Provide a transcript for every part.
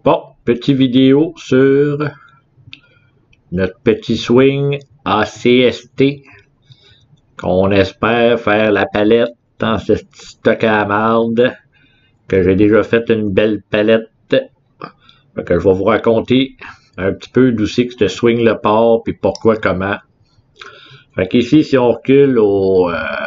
Bon, petite vidéo sur notre petit swing ACST qu'on espère faire la palette dans ce petit stock à marde que j'ai déjà fait une belle palette. Fait que je vais vous raconter un petit peu d'où c'est que ce swing le part puis pourquoi, comment. Fait qu'ici, si on recule au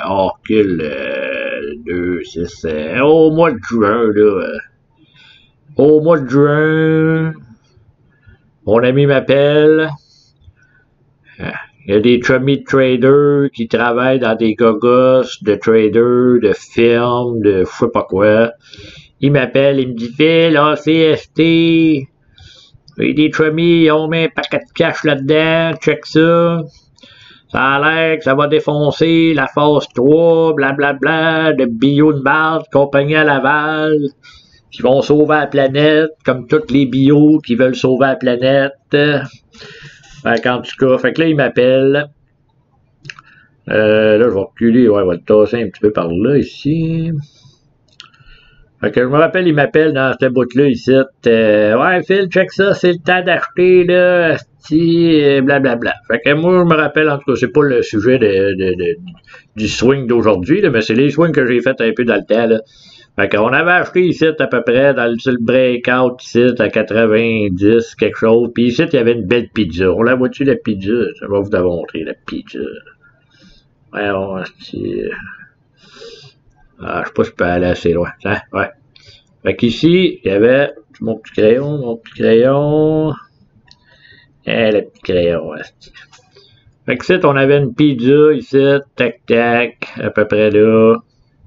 2, 6, au mois de juin, là. Au mois de juin, mon ami m'appelle. Il y a des chummy traders qui travaillent dans des gogos de traders, de firmes, de je sais pas quoi. Il m'appelle, il me dit, Phil, ACST, il y a des chummy, ils ont mis un paquet de cash là-dedans, check ça. Ça a l'air que ça va défoncer la phase 3, blablabla, de bio de marde, compagnie à Laval, qui vont sauver la planète, comme tous les bios qui veulent sauver la planète. Fait qu'en tout cas, fait que là, il m'appelle. Là, je vais reculer, ouais, je vais le tasser un petit peu par là, ici. Fait que je me rappelle, il m'appelle dans cette bout-là, ici. Ouais, Phil, check ça, c'est le temps d'acheter, là, asti, blablabla. Fait que moi, je me rappelle, en tout cas, c'est pas le sujet du swing d'aujourd'hui, mais c'est les swings que j'ai fait un peu dans le temps, là. Fait qu'on avait acheté ici, à peu près, dans le breakout, ici, à 90, quelque chose. Puis ici, il y avait une belle pizza. On la voit-tu, la pizza? Je vais vous la montrer, la pizza. Ouais, asti. Ah, je sais pas si je peux aller assez loin. Hein? Ouais. Fait qu'ici, il y avait mon petit crayon. Le petit crayon, asti. Fait qu'ici, on avait une pizza, ici, tac, à peu près là.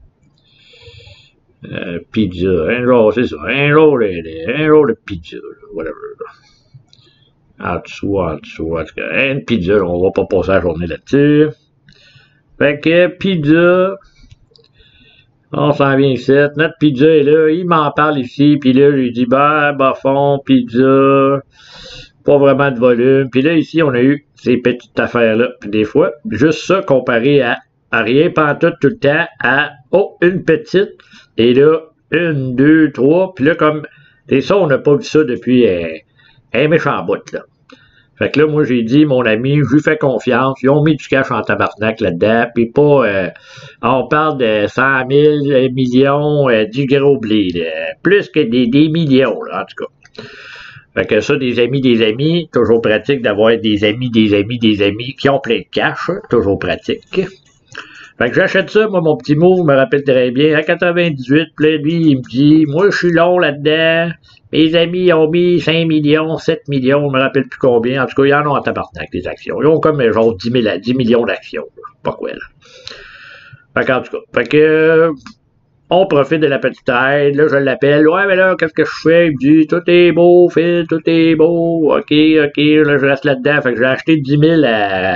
Pizza, un jour, c'est ça, un jour de pizza, whatever. En dessous, en tout cas, une pizza, on va pas passer la journée là-dessus. Fait que, pizza, on s'en vient ici, notre pizza est là, il m'en parle ici, puis là, je lui dis, fond, pizza, pas vraiment de volume, puis là, ici, on a eu ces petites affaires-là, puis des fois, juste ça comparé à rien, pantoute tout le temps, à, une petite, et là, 1, 2, 3, puis là, comme, et ça, on n'a pas vu ça depuis un méchant bout, là. Fait que là, moi, j'ai dit, mon ami, je lui fais confiance, ils ont mis du cash en tabarnak là-dedans, puis pas, on parle de 100 000 millions, du gros blé, là, plus que des millions, là, en tout cas. Fait que ça, des amis, toujours pratique d'avoir des amis qui ont plein de cash, hein, toujours pratique. Fait que j'achète ça, moi, mon petit mot, je me rappelle très bien, à 98, puis là, lui, il me dit, moi, je suis long là-dedans, mes amis, ils ont mis 5 millions, 7 millions, je me rappelle plus combien, en tout cas, ils en ont en tabarnak, des actions. Ils ont comme, genre, 10 millions d'actions, pas quoi, là. Fait qu'en tout cas, fait que, on profite de la petite aide, là, je l'appelle, ouais, mais là, qu'est-ce que je fais? Il me dit, tout est beau, Phil, tout est beau, ok, là, je reste là-dedans, fait que j'ai acheté 10 000 à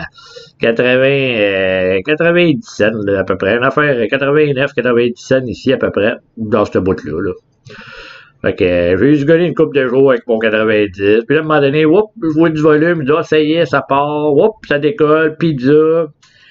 90 cents, là, à peu près, une affaire 89, 90 cents ici, à peu près, dans ce bout-là, là. Fait que, j'ai juste gagné une couple de jours avec mon 90, puis là, à un moment donné, je vois du volume, je dis, ça y est, ça part, ça décolle, pizza,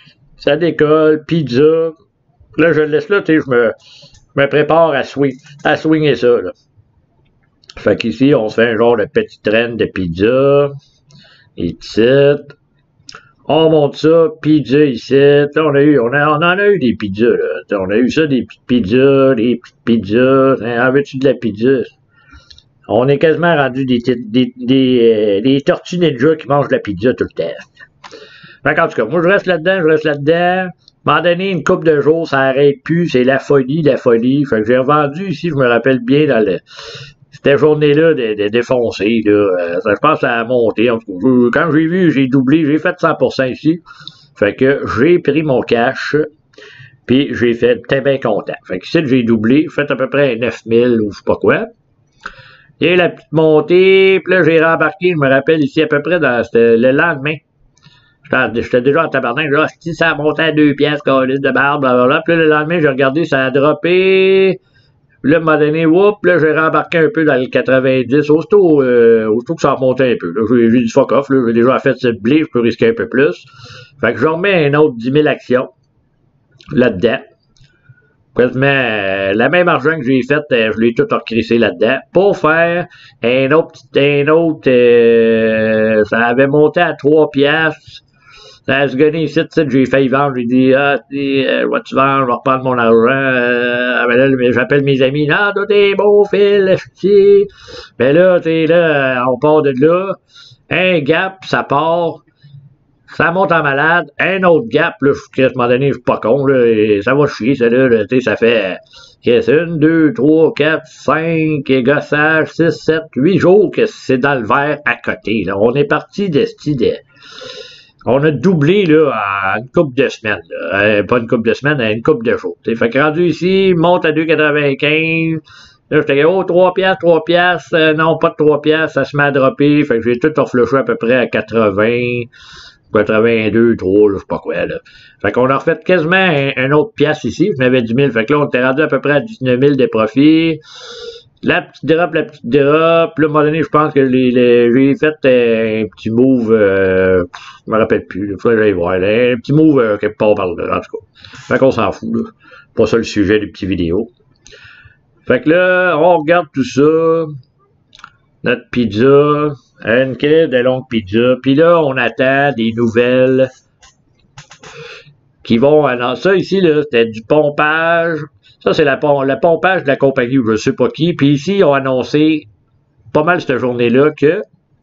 là, je le laisse là, tu sais, je me prépare à swinger ça, là. Fait qu'ici, on se fait un genre de petit train de pizza. Ici. On monte ça, pizza ici. Là, on en a eu des pizzas, là. On a eu ça, des petites pizzas. En veux-tu de la pizza? On est quasiment rendu des tortues ninja qui mangent de la pizza tout le temps. Fait qu'en tout cas, moi, je reste là-dedans. À un moment donné, une couple de jours, ça arrête plus, c'est la folie. Fait que j'ai revendu ici, je me rappelle bien, dans cette journée-là de défoncer, là. Je pense que ça a monté. En tout cas, quand j'ai vu, j'ai doublé, j'ai fait 100% ici. Fait que j'ai pris mon cash, puis j'ai fait, j'étais bien content. Fait que ici, j'ai doublé, fait à peu près 9000 ou je sais pas quoi. Et la petite montée, puis là, j'ai rembarqué, je me rappelle ici, à peu près dans le lendemain. J'étais déjà en tabarnak, là, si ça a monté à 2 piastres, calice de barbe, blablabla. Puis là, le lendemain, j'ai regardé, ça a droppé. Puis là, à un moment donné, là, j'ai rembarqué un peu dans le 90. Aussitôt que ça a remonté un peu. Là, j'ai dit fuck off, là, j'ai déjà fait ce blé, je peux risquer un peu plus. Fait que je remets un autre 10 000 actions là-dedans. quasiment la même argent que j'ai fait, je l'ai tout recrissé là-dedans pour faire un autre, ça avait monté à 3 piastres. Ça a se gagné ici, j'ai failli vendre, j'ai dit, je vais-tu vendre, je vais reprendre mon argent, ben là, j'appelle mes amis, non, toi t'es beau, Phil, ch'ti. Ben là, là, on part de là, un gap, ça part, ça monte en malade, un autre gap, là, à un moment donné, je suis pas con, là, et ça va chier, ça, là, ça fait, 1, 2, 3, 4, 5, gossage, 6, 7, 8 jours que c'est dans le verre à côté, là. On est parti de cette idée. On a doublé là à une couple de semaines. Là. Pas une couple de semaines, à une couple de jours. T'sais. Fait que rendu ici, monte à 2,95. Là, j'étais oh, 3 piastres. Non, pas de 3 piastres, ça se met à dropper. Fait que j'ai tout reflushé à peu près à 80, 82, 3, là, je sais pas quoi, là. Fait qu'on a refait quasiment un autre piastre ici. Je n'avais 10 000. Fait que là, on était rendu à peu près à 19 000 de profit. La petite drop. Là, à un moment donné, je pense que j'ai fait un petit move, je me rappelle plus, il faudrait que j'aille voir, là, un petit move quelque part par là, en tout cas. Fait qu'on s'en fout, là. Pas ça le sujet des petites vidéos. Fait que là, on regarde tout ça, notre pizza, une de longue pizza, puis là, on attend des nouvelles qui vont annoncer. Ça ici, là, c'était du pompage. Ça, c'est le pompage de la compagnie ou je sais pas qui. Puis ici, ils ont annoncé pas mal cette journée-là que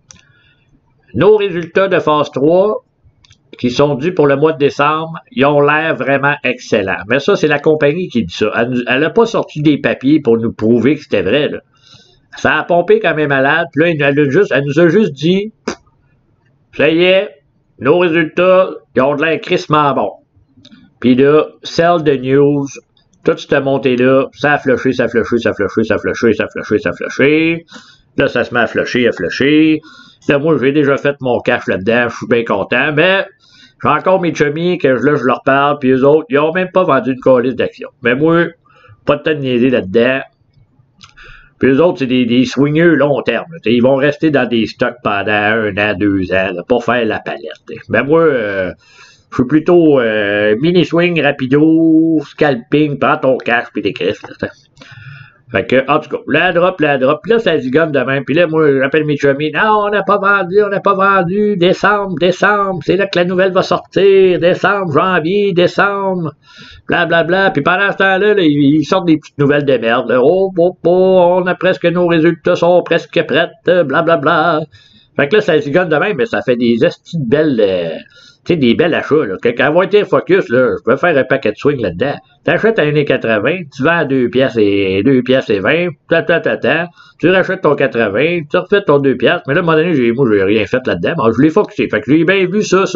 nos résultats de phase 3, qui sont dus pour le mois de décembre, ils ont l'air vraiment excellents. Mais ça, c'est la compagnie qui dit ça. Elle n'a pas sorti des papiers pour nous prouver que c'était vrai, là. Ça a pompé quand même malade. Puis là, elle nous a juste dit, ça y est, nos résultats, ils ont de l'air crissement bons. Puis là, sell the news. Toute cette montée-là, ça a flushé, ça a flushé, ça a flushé, ça a flushé, ça a flushé, ça a flushé. Là, ça se met à flusher, à flusher. Là, moi, j'ai déjà fait mon cash là-dedans, je suis bien content, mais j'ai encore mes chummies que là, je leur parle, puis eux autres, ils ont même pas vendu une calice d'actions. Mais moi, pas de temps de niaiser là-dedans. Puis eux autres, c'est des swingers long terme. Là, ils vont rester dans des stocks pendant 1 an, 2 ans, là, pour faire la palette. Mais moi, je suis plutôt mini-swing, rapido, scalping, prends ton cash, puis des crises. Fait que, en tout cas, la drop, puis là, ça zigonne de même. Puis là, moi, j'appelle mes chummies, non, on n'a pas vendu, décembre, c'est là que la nouvelle va sortir, décembre, janvier, décembre, blablabla. Puis pendant ce temps-là, là, ils sortent des petites nouvelles de merde. Là. Oh, on a presque, nos résultats sont presque prêts, blablabla. Fait que là, ça zigonne de même, mais ça fait des estis de belles... tu sais, des belles achats, là. Quand on va être focus, là, je peux faire un paquet de swing là-dedans. T'achètes à 1,80, tu vends à 2 piastres et 20, tu rachètes ton 80, tu refais ton 2 piastres, mais là, à un moment donné, moi, j'ai rien fait là-dedans, mais je l'ai focusé. Fait que j'ai bien vu ça.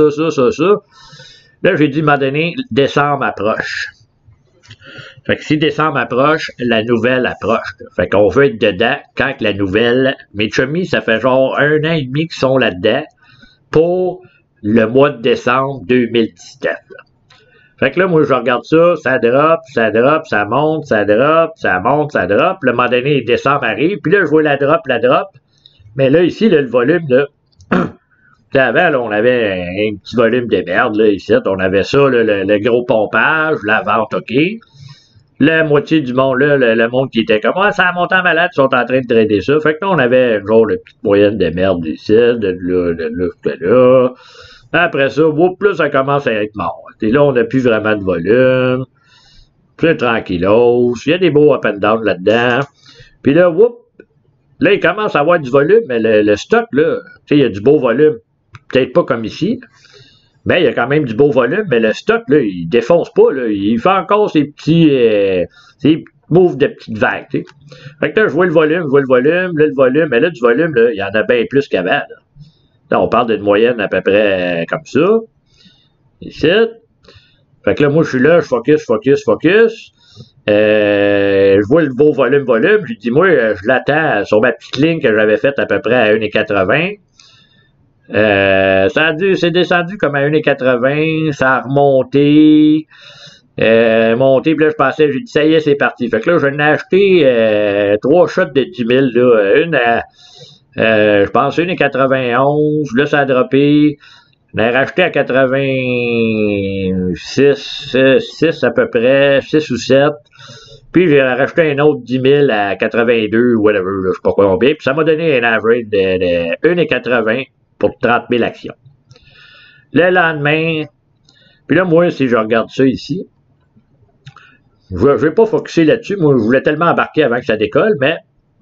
Là, j'ai dit, à un moment donné, décembre approche. Fait que si décembre approche, la nouvelle approche. Fait qu'on veut être dedans quand la nouvelle... Mes chummies, ça fait genre 1 an et demi qu'ils sont là-dedans pour le mois de décembre 2017. Là. Fait que là, moi, je regarde ça, ça drop, ça monte, ça drop, ça monte, ça drop. Le moment donné, décembre arrive, puis là, je vois la drop. Mais là, ici, là, le volume, là... Avant, là, on avait un petit volume de merde, là, ici. On avait ça, là, le gros pompage, la vente, OK. La moitié du monde, là, le monde qui était comme, ça a monté en malade, ils sont en train de trader ça. Fait que là, on avait un genre de petite moyenne de merde ici, de là. Après ça, plus ça commence à être mort. Et là, on n'a plus vraiment de volume. Plus tranquillos. Il y a des beaux up and down là-dedans. Puis là, là, il commence à avoir du volume, mais le stock, là, il y a du beau volume. Peut-être pas comme ici. Ben, il y a quand même du beau volume, mais le stock, là, il défonce pas, là. Il fait encore ses petits moves de petites vagues, tu sais. Fait que là, je vois le volume, mais là, du volume, là, il y en a bien plus qu'avant, là. Là, on parle d'une moyenne à peu près comme ça. Ici. Fait que là, moi, je suis là, je focus. Je vois le beau volume. Je dis, moi, je l'attends sur ma petite ligne que j'avais faite à peu près à 1,80. C'est descendu comme à 1,80, ça a remonté, puis là, je pensais, j'ai dit, ça y est, c'est parti. Fait que là, j'en ai acheté 3 shots de 10 000, là, une à, je pense, 1,91, là, ça a droppé, On a racheté à 86, 6 à peu près, 6 ou 7. Puis j'ai racheté un autre 10 000 à 82 ou whatever, je sais pas combien. Puis ça m'a donné un average de 1,80 pour 30 000 actions. Le lendemain, puis là, moi, si je regarde ça ici, je vais pas focuser là-dessus. Moi, je voulais tellement embarquer avant que ça décolle, mais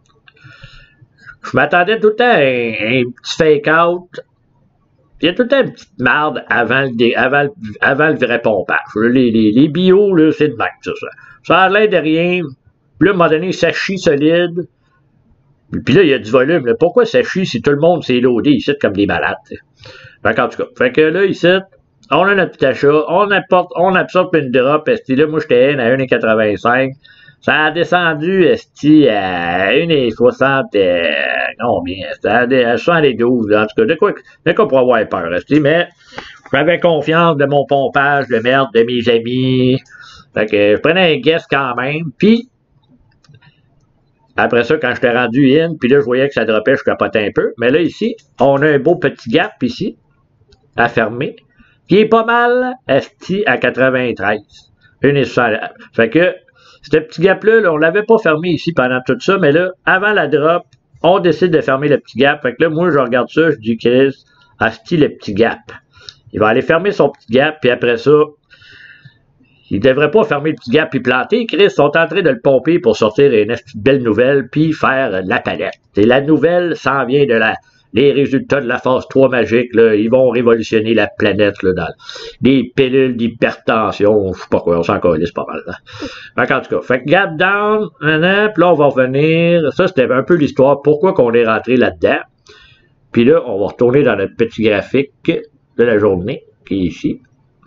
je m'attendais tout le temps à un petit fake-out. Il y a tout le temps une petite marde avant le vrai pompage. Les bio, là, c'est de même, ça. Ça a l'air de rien. Puis là, à un moment donné, ça chie solide. Puis là, il y a du volume. Là. Pourquoi ça chie si tout le monde s'est loadé ici comme des malades? Fait en tout cas, fait que là, ici, on a notre petit achat, on absorbe une drop, esti. Là, moi, j'étais à 1,85. Ça a descendu, esti, à 1,60, combien? C'était à 72, en tout cas, de quoi pour avoir peur, esti, mais j'avais confiance de mon pompage de merde de mes amis. Fait que je prenais un guess quand même, puis après ça, quand j'étais rendu in, puis là, je voyais que ça dropait, je capotais un peu. Mais là, ici, on a un beau petit gap ici, à fermer, qui est pas mal esti à 93. Fait que, ce petit gap-là, là, on l'avait pas fermé ici pendant tout ça, mais là, avant la drop, on décide de fermer le petit gap. Fait que là, moi, je regarde ça, je dis, Chris, esti le petit gap. Il va aller fermer son petit gap, puis après ça, il devrait pas fermer le petit gap puis planter. Chris, ils sont en train de le pomper pour sortir une belle nouvelle puis faire la palette. Et la nouvelle s'en vient de les résultats de la phase 3 magique. Là, ils vont révolutionner la planète là, dans des pilules d'hypertension. Je sais pas quoi, on s'en calisse pas mal. Là. Fait en tout cas, fait que gap down, puis là, on va revenir. Ça, c'était un peu l'histoire. Pourquoi qu'on est rentré là-dedans. Puis là, on va retourner dans notre petit graphique de la journée, qui est ici.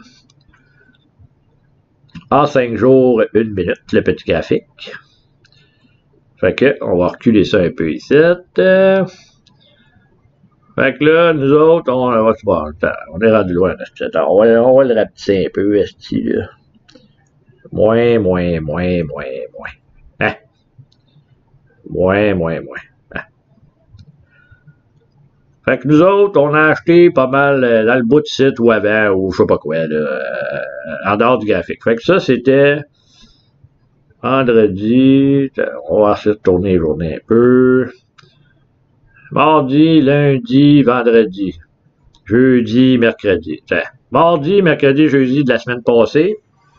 En 5 jours, 1 minute, le petit graphique. Fait que, on va reculer ça un peu ici. Fait que là, nous autres, on est rendu loin. On va le rapetisser un peu, esti, là. Moins. Hein? Moins. Hein? Fait que nous autres, on a acheté pas mal dans le bout de site ou avant, ou je sais pas quoi, là, en dehors du graphique. Fait que ça, c'était vendredi. On va essayer de tourner les journées un peu. Mardi, lundi, vendredi. Jeudi, mercredi. Mardi, mercredi, jeudi de la semaine passée.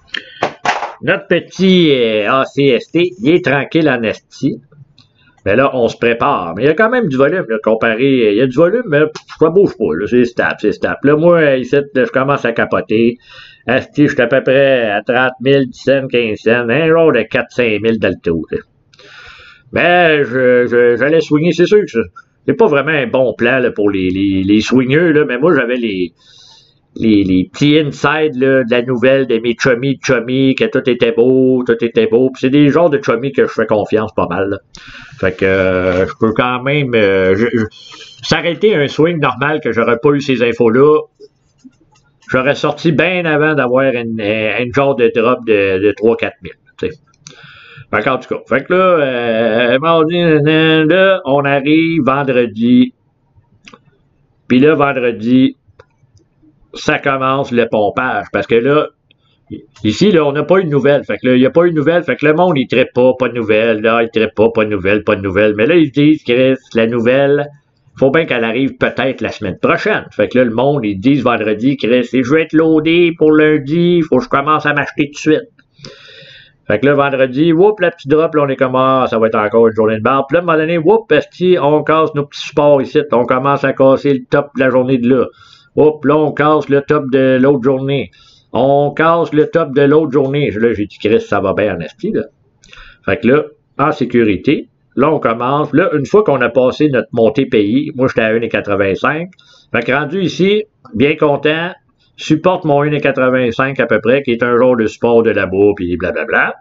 Notre petit ACST, il est tranquille en esti. Mais là, on se prépare. Mais il y a quand même du volume, là, comparé. Il y a du volume, mais ça bouge pas, là. C'est stable. Là, moi, ici, je commence à capoter. Asti, je suis à peu près à 30 000, 10 cents, 15 cents. Un genre de 4-5 000 dans le tout, là. Mais, j'allais swinger, c'est sûr que c'est pas vraiment un bon plan, là, pour les swingers, là. Mais moi, j'avais les petits inside là, de la nouvelle de mes chummy, que tout était beau. Puis c'est des genres de chummy que je fais confiance pas mal. Là. Fait que je peux quand même... ça aurait été un swing normal que j'aurais pas eu ces infos-là. J'aurais sorti bien avant d'avoir une genre de drop de 3-4 000. T'sais. Fait qu'en tout cas, fait que là, mardi, là, on arrive vendredi. Puis là, vendredi... ça commence le pompage. Parce que là, ici, là, on n'a pas eu de nouvelles. Fait que là, il n'y a pas eu de nouvelles. Fait que le monde, il ne traite pas de nouvelles. Là, il ne traite pas de nouvelles. Mais là, ils disent que la nouvelle, faut bien qu'elle arrive peut-être la semaine prochaine. Fait que là, le monde, ils disent vendredi, Chris, je vais être loadé pour lundi, faut que je commence à m'acheter tout de suite. Fait que là, vendredi, whoop, la petite drop, là, on est comme, ça va être encore une journée de barre. Puis là, à un moment donné, whoop, esti, on casse nos petits supports ici. On commence à casser le top de la journée de là. Hop, là, on casse le top de l'autre journée. On casse le top de l'autre journée. Là, j'ai dit, Chris, ça va bien en esti, là. Fait que là, en sécurité, là, on commence. Là, une fois qu'on a passé notre montée pays, moi, j'étais à 1,85. Fait que rendu ici, bien content, supporte mon 1,85 à peu près, qui est un genre de support de là-bas, puis blablabla.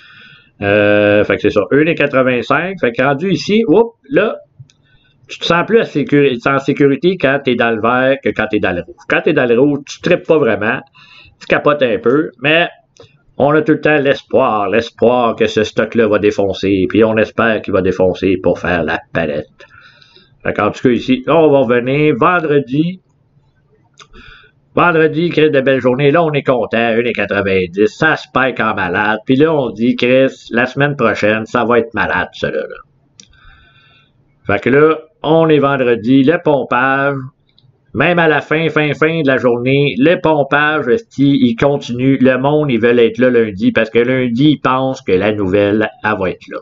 Fait que c'est ça, 1,85. Fait que rendu ici, hop, là, tu te sens plus en sécurité quand t'es dans le vert que quand t'es dans le rouge. Quand t'es dans le rouge, tu tripes pas vraiment, tu capotes un peu, mais on a tout le temps l'espoir que ce stock-là va défoncer, puis on espère qu'il va défoncer pour faire la palette. Fait qu'en tout cas ici, là, on va revenir vendredi. Vendredi, Chris, de belle journée. Là, on est content, 1,90. Ça se perd en malade. Puis là, on dit, Chris, la semaine prochaine, ça va être malade, cela là. Fait que là, on est vendredi, le pompage, même à la fin de la journée, le pompage, il continue. Le monde, ils veulent être là lundi parce que lundi, ils pensent que la nouvelle, elle va être là.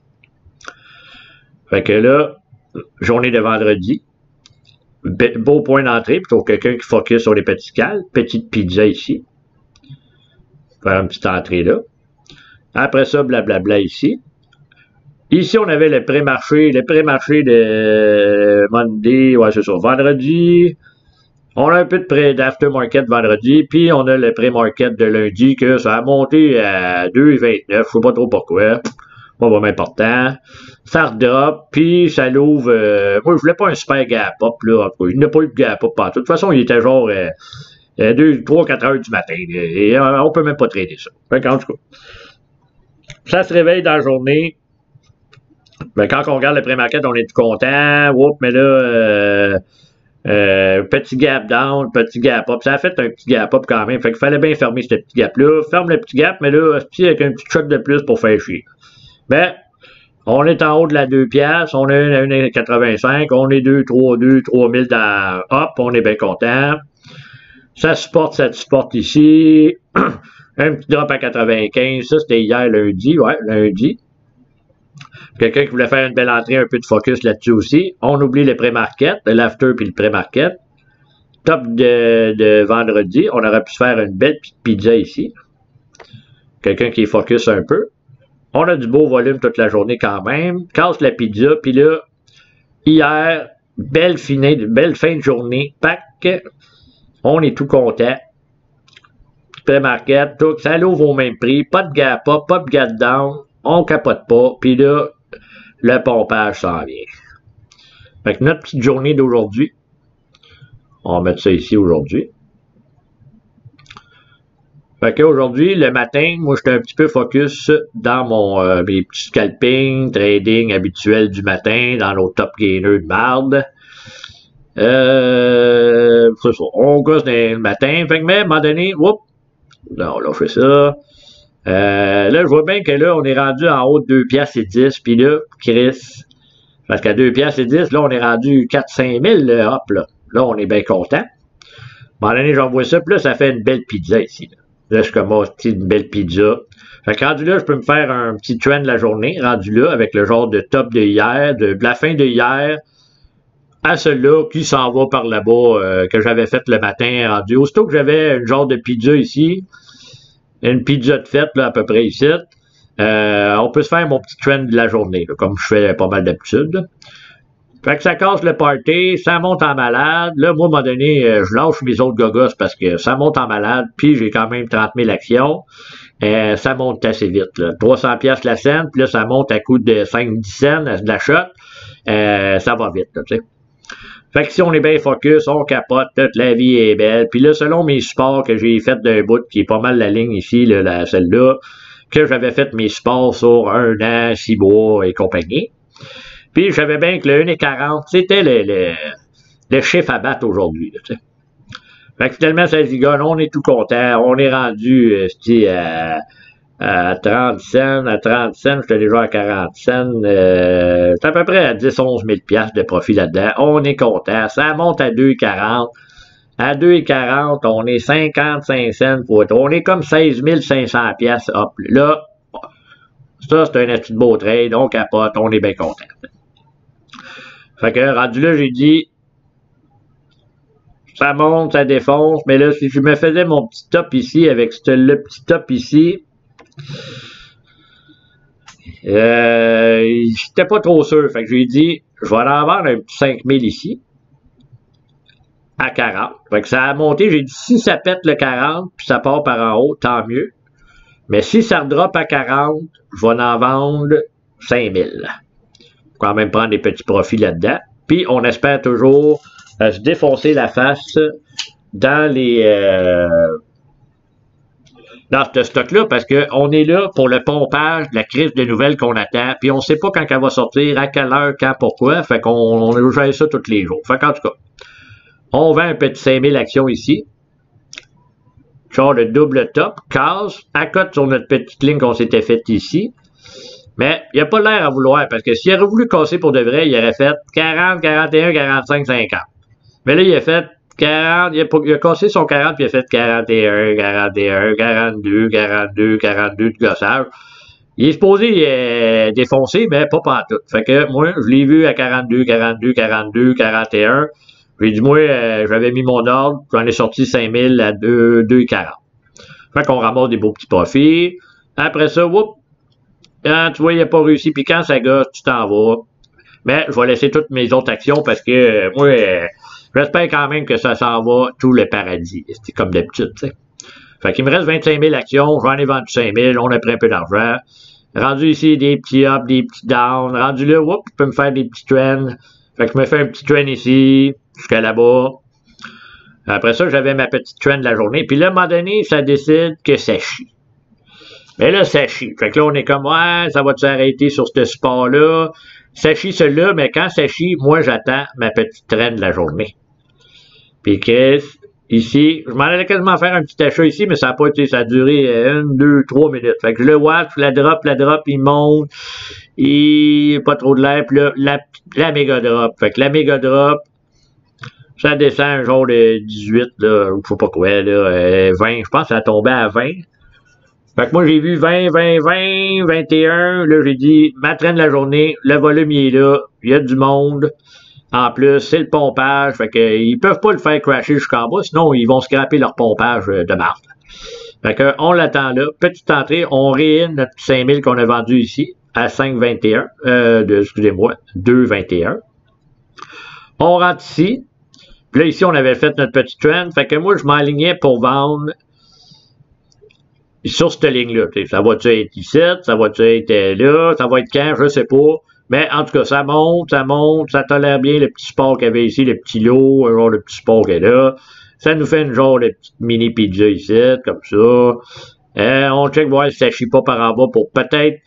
Fait que là, journée de vendredi, beau point d'entrée pour quelqu'un qui focus sur les petits cales. Petite pizza ici. Faire une petite entrée là. Après ça, blablabla ici. Ici, on avait le pré-marché de Monday, ouais, c'est ça, vendredi. On a un peu d'aftermarket vendredi, puis on a le pré-market de lundi, que ça a monté à 2,29, je sais pas trop pourquoi. Pas vraiment important. Ça redrop, puis ça l'ouvre. Moi, je voulais pas un super gap-up, là. Il n'a pas eu de gap-up partout. De toute façon, il était genre 3-4 heures du matin. Et on peut même pas trader ça. Fait qu'en tout cas, ça se réveille dans la journée. Mais quand on regarde le pré-market, on est tout content. Oups, mais là, petit gap down, petit gap up. Ça a fait un petit gap up quand même. Fait qu'il fallait bien fermer ce petit gap-là. Ferme le petit gap, mais là, avec un petit choc de plus pour faire chier. Ben, on est en haut de la 2 piastres, on est à 1,85, on est 3 000 dans up, on est bien content. Ça supporte ici. Un petit drop à 95, ça c'était hier lundi, ouais, lundi. Quelqu'un qui voulait faire une belle entrée, un peu de focus là-dessus aussi. On oublie le pré-market, l'after puis le pré-market. Top de vendredi, on aurait pu se faire une belle petite pizza ici. Quelqu'un qui est focus un peu. On a du beau volume toute la journée quand même. Casse la pizza. Puis là, hier, belle fin de journée. Pack. On est tout content. Pré-market, tout. Ça l'ouvre au même prix. Pas de gap up, pas de gap down. On capote pas. Puis là, le pompage s'en vient. Fait que notre petite journée d'aujourd'hui. On va mettre ça ici aujourd'hui. Fait qu'aujourd'hui, le matin, moi, j'étais un petit peu focus dans mes petits scalping, trading habituels du matin, dans nos top gainers de marde. C'est ça. On gosse le matin. Fait que, mais, à un moment donné, oups, non, là, on fait ça. Là, je vois bien que là, on est rendu en haut de 2 piastres et 10, puis là, Chris, parce qu'à 2 piastres et 10, là, on est rendu 4-5 000, hop, là. Là, on est bien content. À un moment donné, j'envoie ça, puis là, ça fait une belle pizza ici, là. Là, je commence une belle pizza. Fait que rendu là, je peux me faire un petit trend de la journée. Rendu là, avec le genre de top de hier, de la fin de hier, à celui-là qui s'en va par là-bas, que j'avais fait le matin rendu. Aussitôt que j'avais un genre de pizza ici, une pizza de fête, là, à peu près ici, on peut se faire mon petit trend de la journée, là, comme je fais pas mal d'habitude. Fait que ça casse le party, ça monte en malade. Là, moi, à un moment donné, je lâche mes autres gogos parce que ça monte en malade, puis j'ai quand même 30 000 actions. Ça monte assez vite, là. 300 piastres la scène, puis là, ça monte à coût de 5-10 cents de la shot. Ça va vite, là, tu sais. Fait que si on est bien focus, on capote, toute la vie est belle. Puis là, selon mes supports que j'ai fait d'un bout, qui est pas mal la ligne ici, là, celle-là, que j'avais fait mes supports sur 1 an, 6 mois et compagnie. Puis, j'avais bien que le 1,40, c'était le chiffre à battre aujourd'hui. Fait que finalement, ça dit, gars, on est tout content. On est rendu à 30 cents. À 30 cents, j'étais déjà à 40 cents. C'est à peu près à 10-11 000 piastres de profit là-dedans. On est content. Ça monte à 2,40. À 2,40, on est 55 cents pour être. On est comme 16 500 piastres. Hop, là, ça, c'est un petit beau trade. On capote. On est bien content. Fait que, rendu là, j'ai dit, ça monte, ça défonce, mais là, si je me faisais mon petit top ici, avec le petit top ici, j'étais pas trop sûr. Fait que j'ai dit, je vais en vendre un petit 5 000 ici, à 40. Fait que ça a monté, j'ai dit, si ça pète le 40, puis ça part par en haut, tant mieux. Mais si ça redrop à 40, je vais en vendre 5 000. Quand même prendre des petits profits là-dedans. Puis, on espère toujours se défoncer la face dans dans ce stock-là, parce qu'on est là pour le pompage de la crise de nouvelles qu'on attend, puis on sait pas quand elle va sortir, à quelle heure, quand, pourquoi, fait qu'on gère ça tous les jours. Fait qu'en tout cas, on vend un petit 5 000 actions ici. genre de double top, casse, accote sur notre petite ligne qu'on s'était faite ici. Mais il n'a pas l'air à vouloir, parce que s'il aurait voulu casser pour de vrai, il aurait fait 40, 41, 45, 50. Mais là, il a fait 40, il a cassé son 40, puis il a fait 41, 41, 42, 42, 42 de gossage. Il est supposé défoncer, mais pas pantoute. Fait que moi, je l'ai vu à 42, 42, 42, 41. J'ai dit, moi, j'avais mis mon ordre, j'en ai sorti 5000 à 2,40. Fait qu'on ramasse des beaux petits profits. Après ça, whoop, quand tu vois, il n'a pas réussi, puis quand ça gosse, tu t'en vas. Mais je vais laisser toutes mes autres actions parce que moi, j'espère quand même que ça s'en va tout le paradis. C'est comme d'habitude, tu sais. Fait qu'il me reste 25 000 actions, j'en ai vendu 5 000, on a pris un peu d'argent. Rendu ici, des petits ups, des petits downs. Rendu là, whoop, je peux me faire des petits trends. Fait que je me fais un petit trend ici, jusqu'à là-bas. Après ça, j'avais ma petite trend de la journée. Puis là, à un moment donné, ça décide que ça chie. Mais là, ça chie. Fait que là, on est comme, ouais, ça va-tu arrêter sur ce support-là? Ça chie celui-là, mais quand ça chie, moi, j'attends ma petite trend de la journée. Puis que, ici, je m'en allais quasiment faire un petit achat ici, mais ça n'a pas été, ça a duré 1, 2, 3 minutes. Fait que je le watch, la drop, il monte, il pas trop de l'air, puis là, la méga drop. Fait que la méga drop, ça descend un genre de 18, là, je sais pas quoi, là, 20, je pense que ça a tombé à 20. Fait que moi, j'ai vu 20, 20, 20, 21. Là, j'ai dit, ma traîne de la journée, le volume, il est là. Il y a du monde. En plus, c'est le pompage. Fait que, ils peuvent pas le faire crasher jusqu'en bas, sinon, ils vont scraper leur pompage de marde. Fait que, on l'attend là. Petite entrée, on réine notre 5000 qu'on a vendu ici à 5,21. Excusez-moi, 2,21. On rentre ici. Puis là, ici, on avait fait notre petit trend. Fait que moi, je m'alignais pour vendre sur cette ligne-là. Ça va-tu être ici? Ça va-tu être là? Ça va être quand? Je sais pas. Mais en tout cas, ça monte, ça tolère bien le petit support qu'il y avait ici, le petit lot, un genre de petit support qu'il y a là. Ça nous fait une genre de petite mini pizza ici, comme ça. On check voir si ça chie pas par en bas pour peut-être...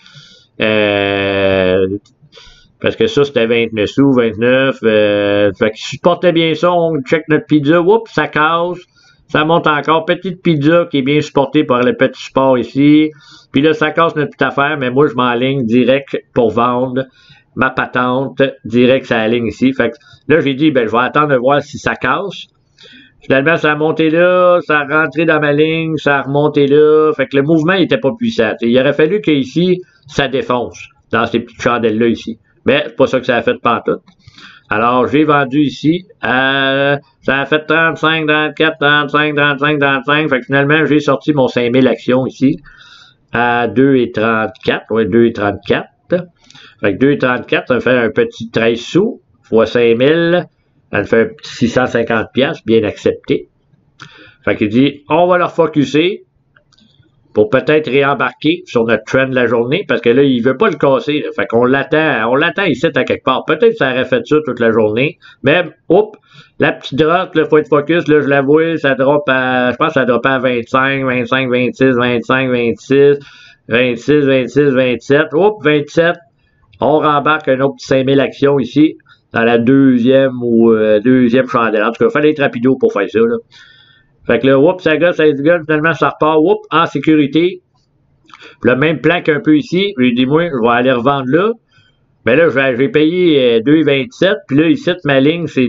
parce que ça, c'était 29 sous, 29. Fait qu'il supportait bien ça. On check notre pizza. Oups, ça casse. Ça monte encore. Petite pizza qui est bien supportée par le petit support ici. Puis là, ça casse notre petite affaire, mais moi, je m'enligne direct pour vendre ma patente direct sur la ligne ici. Fait que là, j'ai dit, ben, je vais attendre de voir si ça casse. Finalement, ça a monté là, ça a rentré dans ma ligne, ça a remonté là. Fait que le mouvement n'était pas puissant. T'sais, il aurait fallu qu'ici, ça défonce dans ces petites chandelles-là ici. Mais c'est pas ça que ça a fait pantoute. Alors, j'ai vendu ici, ça a fait 35, 34, 35, 35, 35. Fait que finalement, j'ai sorti mon 5000 actions ici à 2,34. Ouais, 2,34. Fait que 2,34, ça me fait un petit 13 sous fois 5000. Ça me fait un petit 650 piastres, bien accepté. Fait qu'il dit, on va leur focusser pour peut-être réembarquer sur notre trend de la journée, parce que là, il veut pas le casser. Là. Fait qu'on l'attend ici à quelque part. Peut-être que ça aurait fait ça toute la journée, mais, oups, la petite drop, là, faut être focus, là, je la vois, ça drop à, je pense que ça drop à 25, 25, 26, 25, 26, 26, 26, 27, oups, 27, on rembarque un autre petit 5000 actions ici, dans la deuxième chandelle. En tout cas, il fallait être rapido pour faire ça, là. Fait que là, oups, ça gosse, finalement, ça repart, oups, en sécurité. Le même plan qu'un peu ici. J'ai dit, moi, je vais aller revendre là. Mais là, je vais payer 2,27. Puis là, ici, ma ligne, c'est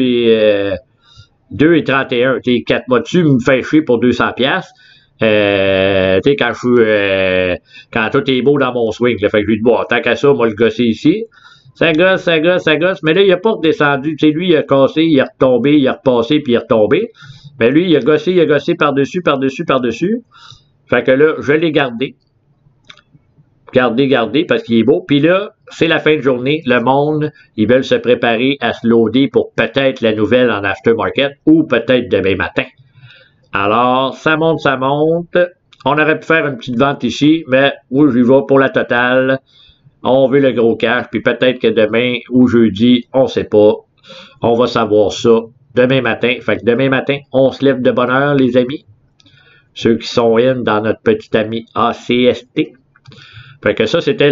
2,31. Tu sais, 4 mois dessus, me fait chier pour 200 piastres. Tu sais, quand tout est beau dans mon swing. Là. Fait que je lui dis, bon, tant qu'à ça, moi, le gosser ici. Ça gosse, ça gosse, ça gosse. Mais là, il a pas redescendu. Tu sais, lui, il a cassé, il est retombé, il est repassé, puis il est retombé. Mais lui, il a gossé par-dessus, par-dessus, par-dessus. Fait que là, je l'ai gardé. Gardé, parce qu'il est beau. Puis là, c'est la fin de journée. Le monde, ils veulent se préparer à se loader pour peut-être la nouvelle en aftermarket ou peut-être demain matin. Alors, ça monte, ça monte. On aurait pu faire une petite vente ici, mais oui, j'y vais pour la totale. On veut le gros cash, puis peut-être que demain ou jeudi, on sait pas. On va savoir ça demain matin. Fait que demain matin, on se lève de bonne heure, les amis. Ceux qui sont in dans notre petit ami ACST. Fait que ça, c'était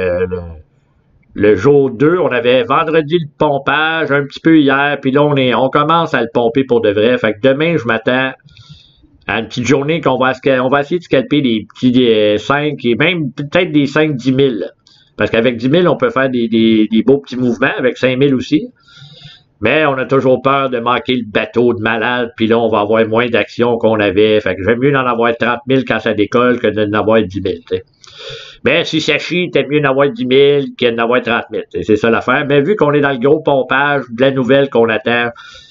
le jour 2. On avait vendredi le pompage, un petit peu hier, puis là, on commence à le pomper pour de vrai. Fait que demain, je m'attends À une petite journée qu'on va, on va essayer de scalper des petits 5 et même peut-être des 5-10 000. Parce qu'avec 10 000, on peut faire des beaux petits mouvements, avec 5 000 aussi. Mais on a toujours peur de manquer le bateau de malade, puis là, on va avoir moins d'actions qu'on avait. Fait que j'aime mieux d'en avoir 30 000 quand ça décolle que d'en avoir 10 000. T'sais. Mais si ça chie, t'es mieux d'en avoir 10 000 que d'en avoir 30 000. C'est ça l'affaire. Mais vu qu'on est dans le gros pompage de la nouvelle qu'on attend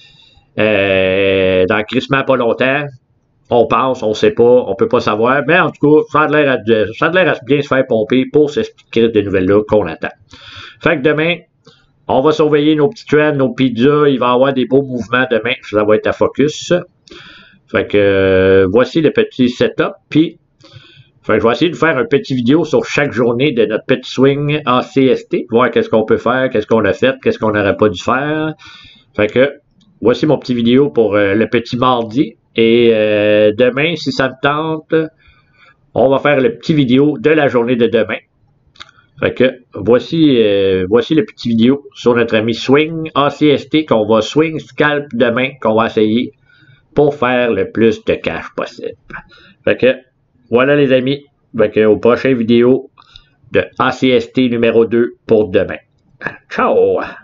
dans crissement pas longtemps, on pense, on sait pas, on peut pas savoir. Mais en tout cas, ça a l'air à bien se faire pomper pour cette crise de nouvelles-là qu'on attend. Fait que demain, on va surveiller nos petits trends, nos pizzas. Il va y avoir des beaux mouvements demain. Ça va être à focus. Fait que voici le petit setup. Puis, je vais essayer de faire un petit vidéo sur chaque journée de notre petit swing ACST. Voir qu'est-ce qu'on peut faire, qu'est-ce qu'on a fait, qu'est-ce qu'on n'aurait pas dû faire. Fait que voici mon petit vidéo pour le petit mardi. Et demain, si ça me tente, on va faire le petit vidéo de la journée de demain. Fait que voici le petit vidéo sur notre ami Swing ACST qu'on va swing scalp demain, qu'on va essayer pour faire le plus de cash possible. Fait que voilà les amis. Fait que au prochain vidéo de ACST numéro 2 pour demain. Ciao!